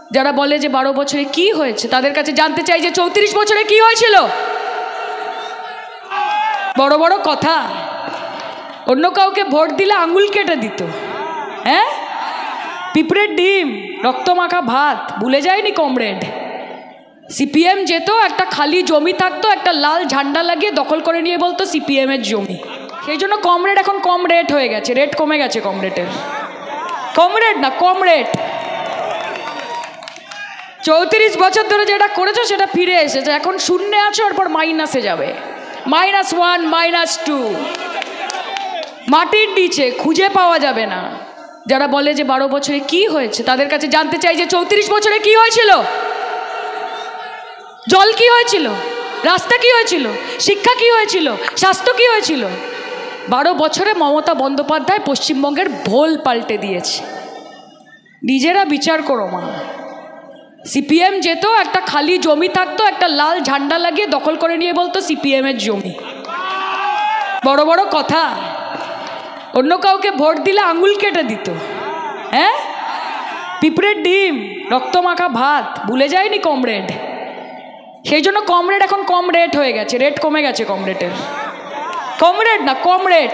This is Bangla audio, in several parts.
যারা বলে যে 12 বছরে কি হয়েছে তাদের কাছে জানতে চাই যে 34 বছরে কি হয়েছিল। বড় বড় কথা, অন্য কাউকে ভোট দিলে আঙুল কেটে দিত, হ্যাঁ, পিঁপড়ের ডিম, রক্তমাখা ভাত ভুলে যায়নি কমরেড। সিপিএম যেত, একটা খালি জমি থাকতো, একটা লাল ঝান্ডা লাগিয়ে দখল করে নিয়ে বলতো সিপিএম এর জমি। সেই জন্য কমরেড এখন কম রেট হয়ে গেছে, রেট কমে গেছে কমরেডের। কমরেড না, কমরেড। 34 বছর ধরে যেটা করেছো সেটা ফিরে এসেছে, এখন শূন্যে আছো, এরপর মাইনাসে যাবে, -1 -2। মাটির নিচে খুঁজে পাওয়া যাবে না। যারা বলে যে 12 বছরে কি হয়েছে তাদের কাছে জানতে চাই যে 34 বছরে কি হয়েছিল। জল কি হয়েছিল, রাস্তা কি হয়েছিল, শিক্ষা কি হয়েছিল, স্বাস্থ্য কি হয়েছিল। 12 বছরে মমতা বন্দ্যোপাধ্যায় পশ্চিমবঙ্গের ভোল পাল্টে দিয়েছে। নিজেরা বিচার করো মা। সিপিএম যেত, একটা খালি জমি থাকতো, একটা লাল ঝান্ডা লাগিয়ে দখল করে নিয়ে বলতো সিপিএম এর জমি। বড় বড় কথা, অন্য কাউকে ভোট দিলে আঙুল কেটে দিত, হ্যাঁ, পিঁপড়ের ডিম, রক্তমাখা ভাত ভুলে যায়নি কমরেড। সেই জন্য কমরেড এখন কম রেট হয়ে গেছে, রেট কমে গেছে কমরেডের। কমরেড না, কমরেড।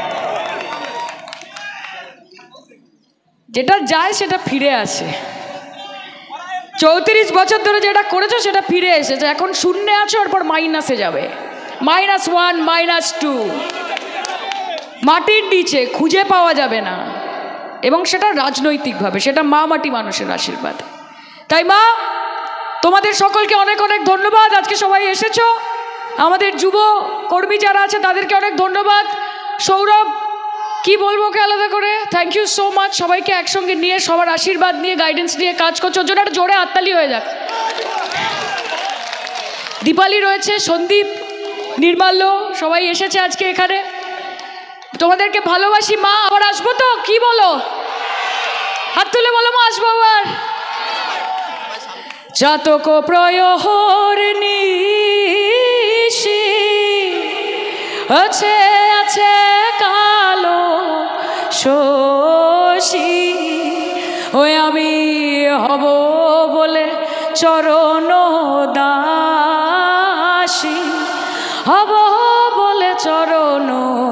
যেটা যায় সেটা ফিরে আসে। 34 বছর ধরে যেটা করেছো সেটা ফিরে এসেছে, এখন শূন্যে আছো, এরপর মাইনাসে যাবে, -1 -2। মাটির নিচে খুঁজে পাওয়া যাবে না, এবং সেটা রাজনৈতিকভাবে, সেটা মা মাটি মানুষের আশীর্বাদ। তাই মা, তোমাদের সকলকে অনেক অনেক ধন্যবাদ। আজকে সবাই এসেছো, আমাদের যুব কর্মী যারা আছে তাদেরকে অনেক ধন্যবাদ। সৌরভ, কি বলবো ওকে আলাদা করে, থ্যাংক ইউ সো মাচ। সবাইকে একসঙ্গে নিয়ে, সবার আশীর্বাদ নিয়ে, গাইডেন্স নিয়ে কাজ করছো, ওর জন্য একটা জোরে হাততালি হয়ে যাক। দীপালি রয়েছে, সন্দীপ, নির্মাল্য, সবাই এসেছে আজকে এখানে। তোমাদেরকে ভালোবাসি মা। আবার আসবো তো, কি বলো, হাত তুলে বলো মা, আসবো আবার। চাতক প্রয়হর নিশি আছে আছে কালো শশী, ওই আমি হব বলে চরণ দাসী, হব বলে চরণ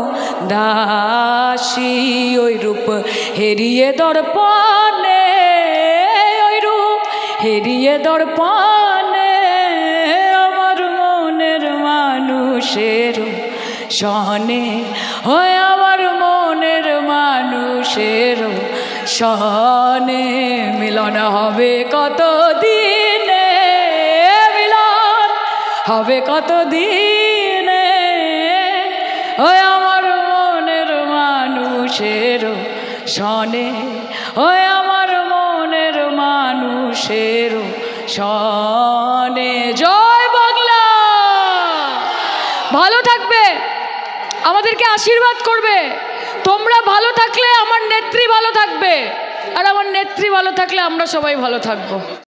দাসী। ওই রূপ হেরিয়ে দর্পণে, ওই রূপ হেরিয়ে দর্পণে, আমার মনের মানুষের সহনে, হয় আমার মনের মানুষের সহনে। মিলন হবে কত দিনে, মিলন হবে কত দিনে, হয় আমার মনের মানুষের সনে, হয় আমার মনের মানুষের সনে। জয় বাংলা। ভালো থাকবে, আমাদেরকে আশীর্বাদ করবে। তোমরা ভালো থাকলে আমার নেত্রী ভালো থাকবে, আর আমার নেত্রী ভালো থাকলে আমরা সবাই ভালো থাকবো।